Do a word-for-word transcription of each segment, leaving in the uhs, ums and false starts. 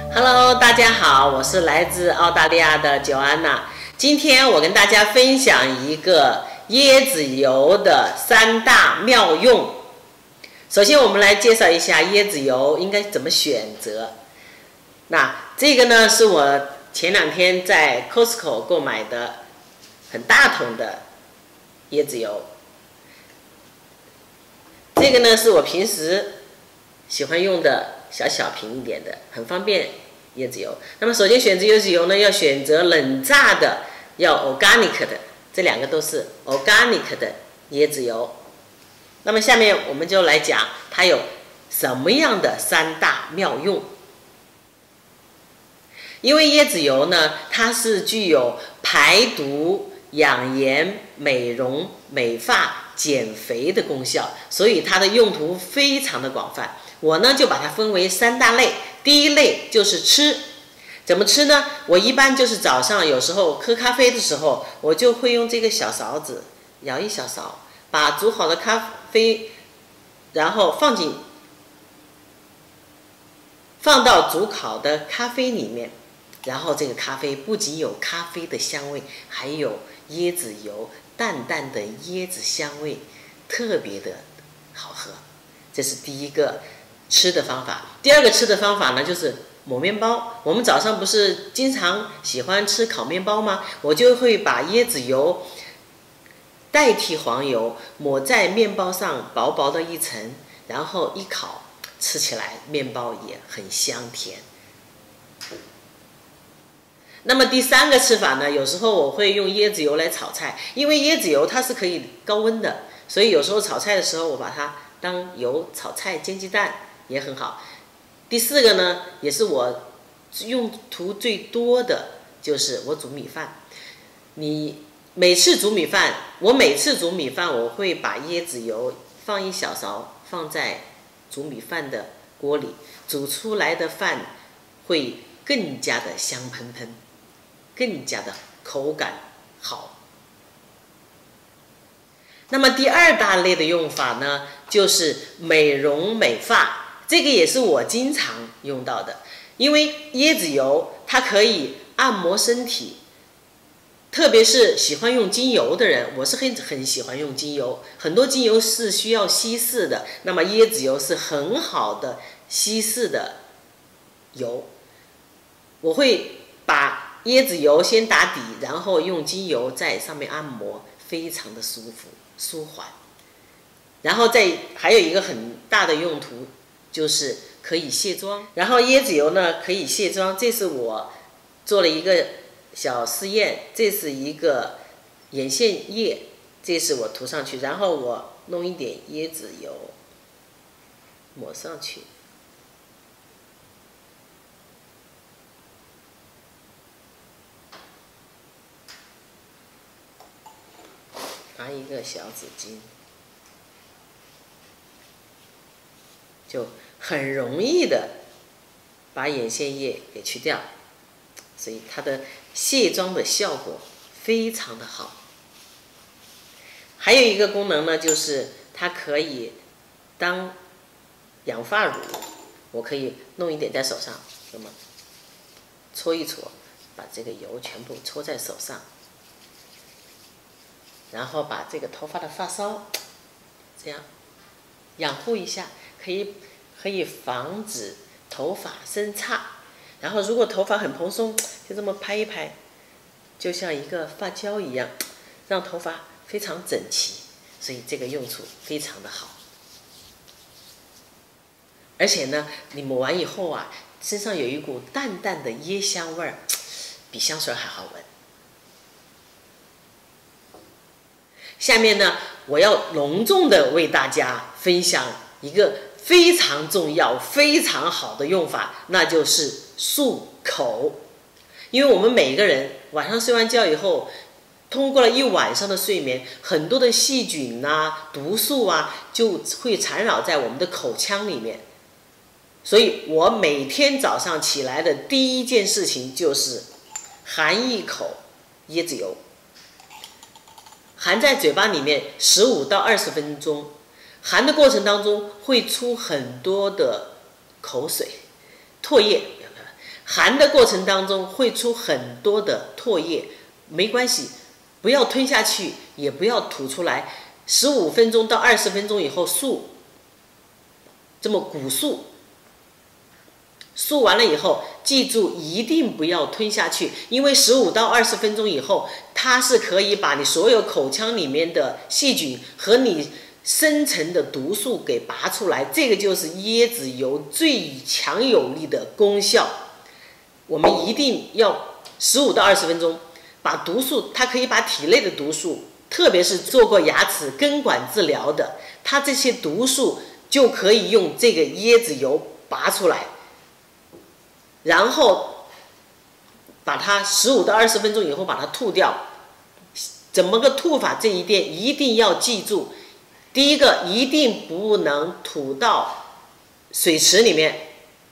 Hello， 大家好，我是来自澳大利亚的九安娜。今天我跟大家分享一个椰子油的三大妙用。首先，我们来介绍一下椰子油应该怎么选择。那这个呢，是我前两天在 Costco 购买的很大桶的椰子油。这个呢，是我平时喜欢用的小小瓶一点的，很方便椰子油。那么首先选择椰子油呢，要选择冷榨的，要 organic 的，这两个都是 organic 的椰子油。那么下面我们就来讲它有什么样的三大妙用。因为椰子油呢，它是具有排毒、养颜、美容、美发、减肥的功效，所以它的用途非常的广泛。我呢就把它分为三大类。第一类就是吃，怎么吃呢？我一般就是早上有时候喝咖啡的时候，我就会用这个小勺子舀一小勺，把煮好的咖啡，然后放进放到煮烤的咖啡里面，然后这个咖啡不仅有咖啡的香味，还有椰子油淡淡的椰子香味，特别的好喝。这是第一个吃的方法。第二个吃的方法呢，就是抹面包。我们早上不是经常喜欢吃烤面包吗？我就会把椰子油代替黄油，抹在面包上薄薄的一层，然后一烤，吃起来面包也很香甜。那么第三个吃法呢，有时候我会用椰子油来炒菜，因为椰子油它是可以高温的，所以有时候炒菜的时候我把它当油炒菜、煎鸡蛋也很好。第四个呢，也是我用途最多的，就是我煮米饭。你每次煮米饭，我每次煮米饭，我会把椰子油放一小勺放在煮米饭的锅里，煮出来的饭会更加的香喷喷，更加的口感好。那么第二大类的用法呢，就是美容美发。这个也是我经常用到的，因为椰子油它可以按摩身体，特别是喜欢用精油的人，我是很很喜欢用精油。很多精油是需要稀释的，那么椰子油是很好的稀释的油。我会把椰子油先打底，然后用精油在上面按摩，非常的舒服舒缓。然后再还有一个很大的用途，就是可以卸妆。然后椰子油呢可以卸妆，这是我做了一个小试验。这是一个眼线液，这是我涂上去，然后我弄一点椰子油抹上去，拿一个小纸巾，就很容易的把眼线液给去掉，所以它的卸妆的效果非常的好。还有一个功能呢，就是它可以当养发乳，我可以弄一点在手上，那么搓一搓，把这个油全部搓在手上，然后把这个头发的发梢这样养护一下，可以可以防止头发生叉。然后如果头发很蓬松，就这么拍一拍，就像一个发胶一样，让头发非常整齐。所以这个用处非常的好。而且呢，你抹完以后啊，身上有一股淡淡的椰香味儿，比香水还好闻。下面呢，我要隆重的为大家分享一个非常重要、非常好的用法，那就是漱口。因为我们每个人晚上睡完觉以后，通过了一晚上的睡眠，很多的细菌啊、毒素啊，就会缠绕在我们的口腔里面。所以我每天早上起来的第一件事情就是含一口椰子油，含在嘴巴里面十五到二十分钟。含的过程当中会出很多的口水、唾液， 含的过程当中会出很多的唾液，没关系，不要吞下去，也不要吐出来。十五分钟到二十分钟以后漱，这么鼓漱，漱完了以后，记住一定不要吞下去，因为十五到二十分钟以后，它是可以把你所有口腔里面的细菌和你深层的毒素给拔出来，这个就是椰子油最强有力的功效。我们一定要十五到二十分钟，把毒素，它可以把体内的毒素，特别是做过牙齿根管治疗的，它这些毒素就可以用这个椰子油拔出来，然后把它十五到二十分钟以后把它吐掉。怎么个吐法？这一点一定要记住。第一个，一定不能吐到水池里面。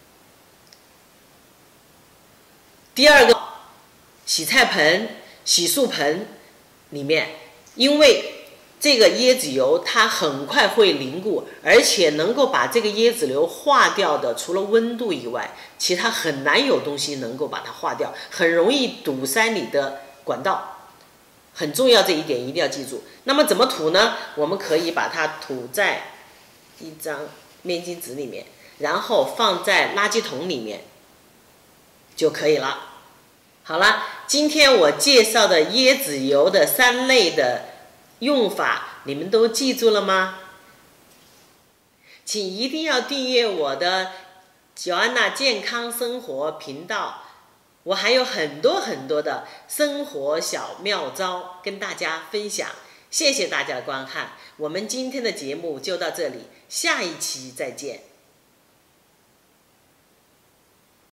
第二个，洗菜盆、洗漱盆里面，因为这个椰子油它很快会凝固，而且能够把这个椰子油化掉的，除了温度以外，其他很难有东西能够把它化掉，很容易堵塞你的管道。很重要，这一点一定要记住。那么怎么吐呢？我们可以把它吐在一张面巾纸里面，然后放在垃圾桶里面就可以了。好了，今天我介绍的椰子油的三类的用法，你们都记住了吗？请一定要订阅我的Joanna健康生活频道。我还有很多很多的生活小妙招跟大家分享，谢谢大家的观看，我们今天的节目就到这里，下一期再见。